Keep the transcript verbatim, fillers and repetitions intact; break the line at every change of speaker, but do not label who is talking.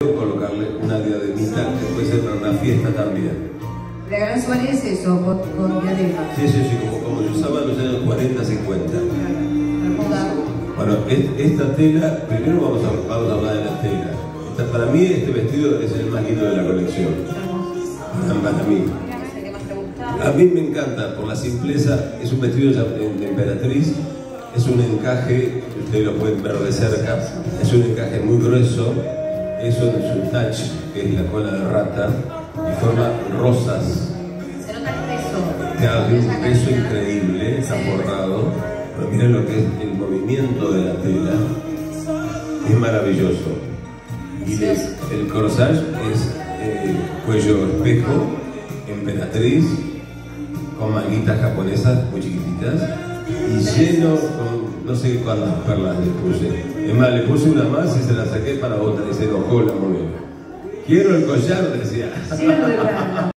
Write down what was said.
colocarle una diademita que puede ser para una fiesta también.
La gran suárez es eso, con, con diadema.
Sí, sí, sí, como, como se usaba en los años cuarenta, cincuenta. Bueno, es, esta tela, primero vamos a, vamos a hablar de la tela. Esta, para mí este vestido es el más lindo de la colección. Para mí. A mí me encanta por la simpleza, es un vestido de emperatriz, es un encaje, ustedes lo pueden ver de cerca, es un encaje muy grueso, eso en su touch, que es la cola de rata, y forma rosas.
Se nota el peso.
Claro, tiene un peso increíble, está forrado, pero miren lo que es el movimiento de la tela, es maravilloso. Y les, el corsage es eh, cuello espejo, emperatriz, con manguitas japonesas muy chiquititas y lleno con no sé cuántas perlas le puse. Es más, le puse una más y se la saqué para otra y se enojó la mujer. Quiero el collar, decía.